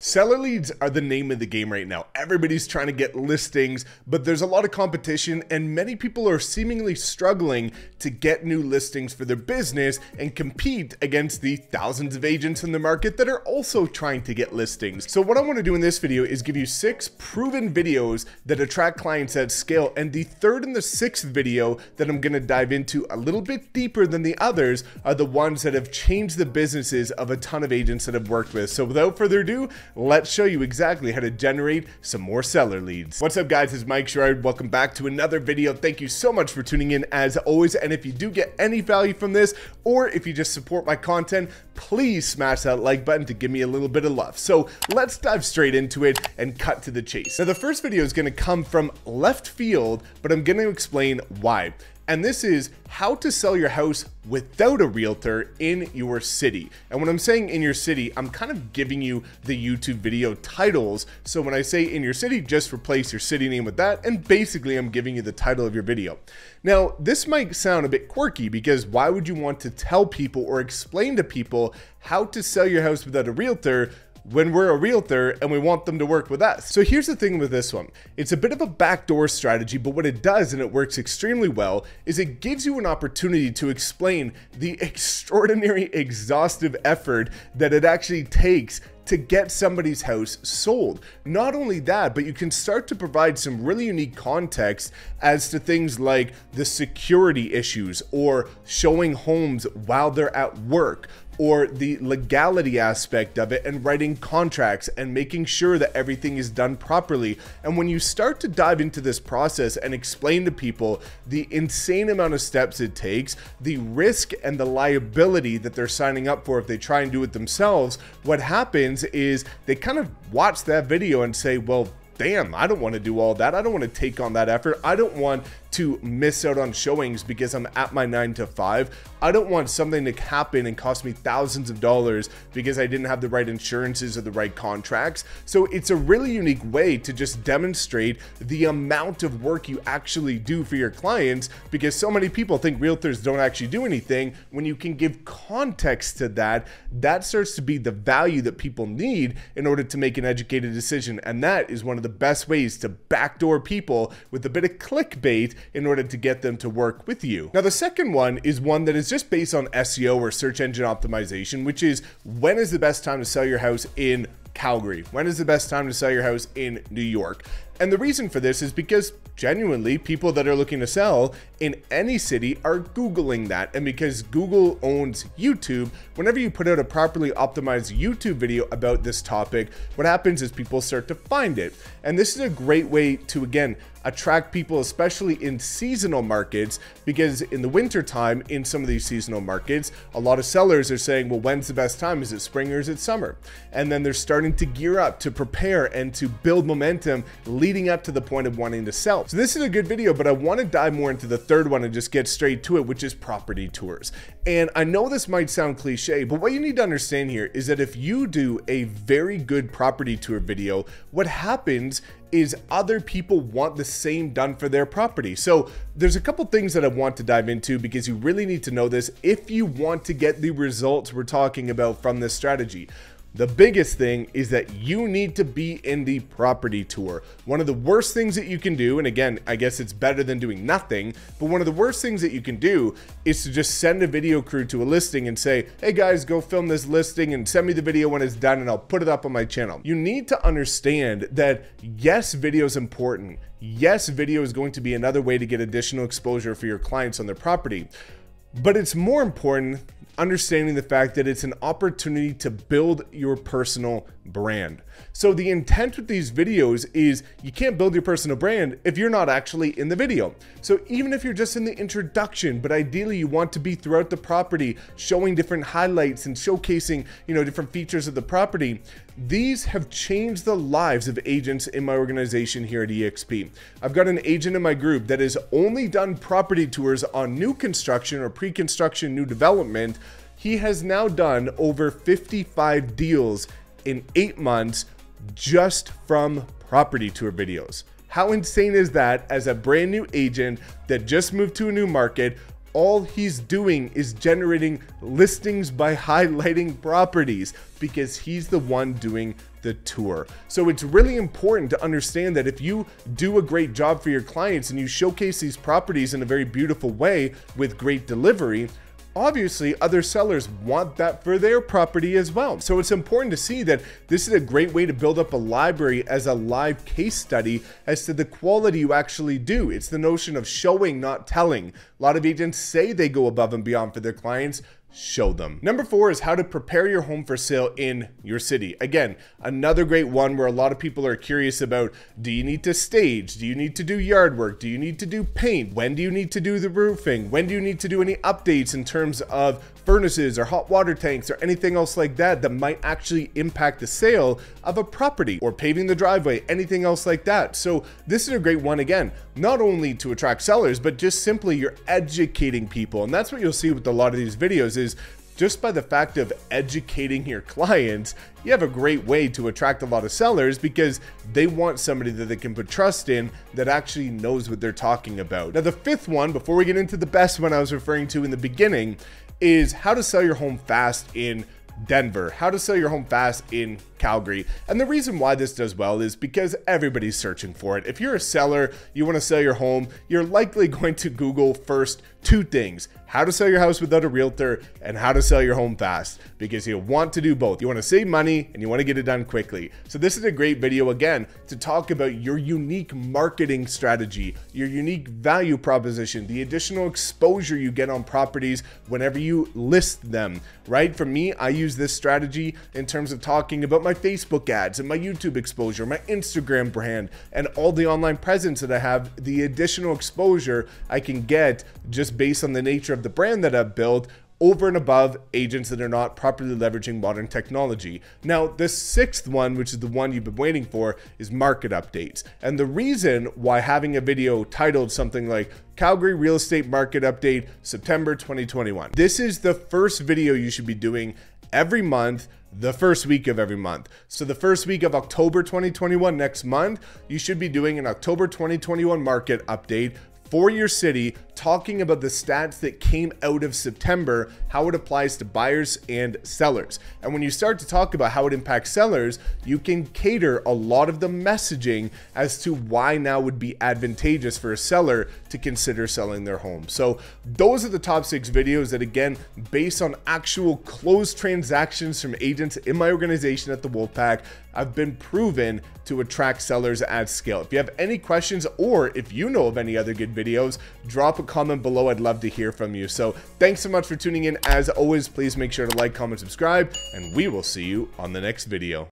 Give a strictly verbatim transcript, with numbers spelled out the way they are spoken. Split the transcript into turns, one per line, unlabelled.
Seller leads are the name of the game right now. Everybody's trying to get listings, but there's a lot of competition and many people are seemingly struggling to get new listings for their business and compete against the thousands of agents in the market that are also trying to get listings. So what I want to do in this video is give you six proven videos that attract clients at scale, and the third and the sixth video that I'm going to dive into a little bit deeper than the others are the ones that have changed the businesses of a ton of agents that I've worked with. So without further ado, let's show you exactly how to generate some more seller leads. What's up guys, it's Mike Sherrard. Welcome back to another video. Thank you so much for tuning in as always. And if you do get any value from this, or if you just support my content, please smash that like button to give me a little bit of love. So let's dive straight into it and cut to the chase. Now the first video is going to come from left field, but I'm going to explain why. And this is how to sell your house without a realtor in your city. And when I'm saying in your city, I'm kind of giving you the YouTube video titles. So when I say in your city, just replace your city name with that. And basically I'm giving you the title of your video. Now, this might sound a bit quirky because why would you want to tell people or explain to people how to sell your house without a realtor when we're a realtor and we want them to work with us? So here's the thing with this one. It's a bit of a backdoor strategy, but what it does, and it works extremely well, is it gives you an opportunity to explain the extraordinary exhaustive effort that it actually takes to get somebody's house sold. Not only that, but you can start to provide some really unique context as to things like the security issues or showing homes while they're at work, or the legality aspect of it and writing contracts and making sure that everything is done properly. And when you start to dive into this process and explain to people the insane amount of steps it takes, the risk and the liability that they're signing up for if they try and do it themselves, what happens is they kind of watch that video and say, well, damn, I don't want to do all that. I don't want to take on that effort. I don't want to miss out on showings because I'm at my nine to five. I don't want something to happen and cost me thousands of dollars because I didn't have the right insurances or the right contracts. So it's a really unique way to just demonstrate the amount of work you actually do for your clients, because so many people think realtors don't actually do anything. When you can give context to that, that starts to be the value that people need in order to make an educated decision. And that is one of the best ways to backdoor people with a bit of clickbait in order to get them to work with you. Now, the second one is one that is just based on S E O or search engine optimization, which is when is the best time to sell your house in Calgary? When is the best time to sell your house in New York? And the reason for this is because genuinely people that are looking to sell in any city are Googling that. And because Google owns YouTube, whenever you put out a properly optimized YouTube video about this topic, what happens is people start to find it. And this is a great way to, again, attract people, especially in seasonal markets, because in the winter time, in some of these seasonal markets, a lot of sellers are saying, well, when's the best time? Is it spring or is it summer? And then they're starting to gear up to prepare and to build momentum leading up to the point of wanting to sell. So this is a good video, but I want to dive more into the third one and just get straight to it, which is property tours. And I know this might sound cliche, but what you need to understand here is that if you do a very good property tour video, what happens is other people want the same done for their property. So there's a couple things that I want to dive into because you really need to know this if you want to get the results we're talking about from this strategy. The biggest thing is that you need to be in the property tour. One of the worst things that you can do, and again, I guess it's better than doing nothing, but one of the worst things that you can do is to just send a video crew to a listing and say, hey guys, go film this listing and send me the video when it's done and I'll put it up on my channel. You need to understand that yes, video is important. Yes, video is going to be another way to get additional exposure for your clients on their property, but it's more important understanding the fact that it's an opportunity to build your personal brand. So the intent with these videos is you can't build your personal brand if you're not actually in the video. So even if you're just in the introduction, but ideally you want to be throughout the property, showing different highlights and showcasing, you know, different features of the property, these have changed the lives of agents in my organization here at E X P. I've got an agent in my group that has only done property tours on new construction or pre-construction new development. He has now done over fifty-five deals in eight months just from property tour videos. How insane is that as a brand new agent that just moved to a new market, all he's doing is generating listings by highlighting properties because he's the one doing the tour. So it's really important to understand that if you do a great job for your clients and you showcase these properties in a very beautiful way with great delivery, obviously other sellers want that for their property as well. So it's important to see that this is a great way to build up a library as a live case study as to the quality you actually do. It's the notion of showing, not telling. A lot of agents say they go above and beyond for their clients. Show them. Number four is how to prepare your home for sale in your city. Again, another great one where a lot of people are curious about, do you need to stage? Do you need to do yard work? Do you need to do paint? When do you need to do the roofing? When do you need to do any updates in terms of furnaces or hot water tanks or anything else like that that might actually impact the sale of a property, or paving the driveway, anything else like that? So this is a great one, again, not only to attract sellers, but just simply you're educating people. And that's what you'll see with a lot of these videos is just by the fact of educating your clients, you have a great way to attract a lot of sellers because they want somebody that they can put trust in that actually knows what they're talking about. Now, the fifth one, before we get into the best one I was referring to in the beginning, is how to sell your home fast in Denver, how to sell your home fast in Calgary. And the reason why this does well is because everybody's searching for it. If you're a seller, you want to sell your home, you're likely going to Google first two things: how to sell your house without a realtor and how to sell your home fast, because you want to do both. You want to save money and you want to get it done quickly. So this is a great video, again, to talk about your unique marketing strategy, your unique value proposition, the additional exposure you get on properties whenever you list them, right? For me, I use this strategy in terms of talking about my Facebook ads and my YouTube exposure, my Instagram brand, and all the online presence that I have, the additional exposure I can get just based on the nature of the brand that I've built over and above agents that are not properly leveraging modern technology. Now, the sixth one, which is the one you've been waiting for, is market updates. And the reason why having a video titled something like Calgary Real Estate Market Update September twenty twenty-one. This is the first video you should be doing every month, the first week of every month. So the first week of October twenty twenty-one, next month, you should be doing an October twenty twenty-one market update for your city, talking about the stats that came out of September, how it applies to buyers and sellers. And when you start to talk about how it impacts sellers, you can cater a lot of the messaging as to why now would be advantageous for a seller to consider selling their home. So those are the top six videos that, again, based on actual closed transactions from agents in my organization at the Wolfpack, I've been proven to attract sellers at scale. If you have any questions, or if you know of any other good videos, drop a comment below. I'd love to hear from you. So thanks so much for tuning in. As always, please make sure to like, comment, subscribe, and we will see you on the next video.